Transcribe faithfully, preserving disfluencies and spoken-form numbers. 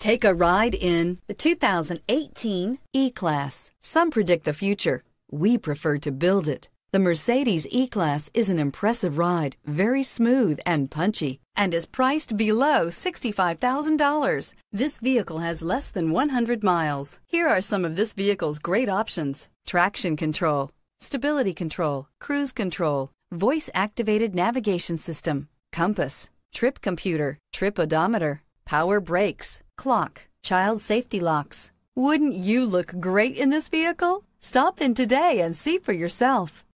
Take a ride in the two thousand eighteen E-Class. Some predict the future. We prefer to build it. The Mercedes E-Class is an impressive ride, very smooth and punchy, and is priced below sixty-five thousand dollars. This vehicle has less than one hundred miles. Here are some of this vehicle's great options: traction control, stability control, cruise control, voice-activated navigation system, compass, trip computer, trip odometer, power brakes, clock, child safety locks. Wouldn't you look great in this vehicle? Stop in today and see for yourself.